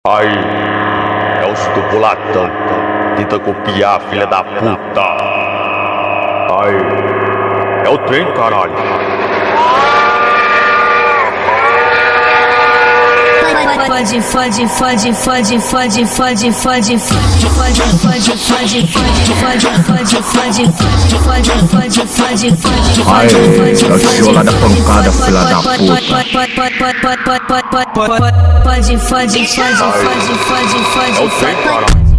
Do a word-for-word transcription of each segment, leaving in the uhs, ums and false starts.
Aí, é o Zudo Boladão, tenta copiar, filha da puta. Aí, é o trem, caralho. Fode, fode, fode, fode, fode, fode, fode, fode, fode, fode, fode, fode, fode, fode, fode, fode, fode, fode. Aê, é tiola da pancada, filha da puta. Fode, fode, fode, fode, fode, fode, É o trem, fode. caralho.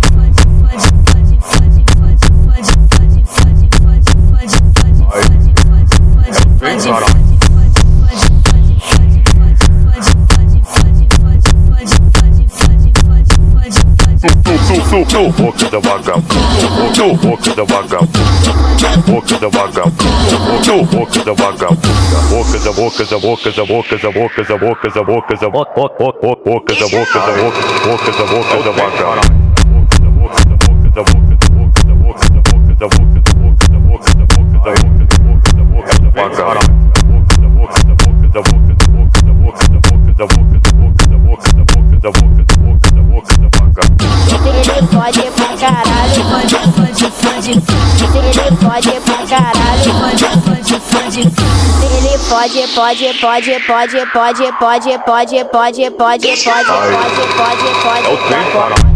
No boca da vagabunda, no boca da vagabunda, boca da vagabunda, no boca da vagabunda, boca da boca da boca da boca da boca da boca da boca da boca da boca da boca da boca da boca da vagabunda, boca da boca da boca da boca da boca da boca da boca da boca da boca da boca da boca da boca da vagabunda, boca da boca da boca da boca da boca da boca da boca da boca da boca da boca da boca da boca da boca da boca da vagabunda. Ele fode pra caralho, Fode, fode, fode, ele fode pra caralho, fode, fode, fode. ele fode, pode, pode, pode, pode, pode, pode, pode, pode, pode, pode, pode, pode. É o trem, caralho.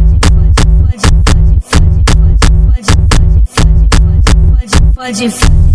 Fode,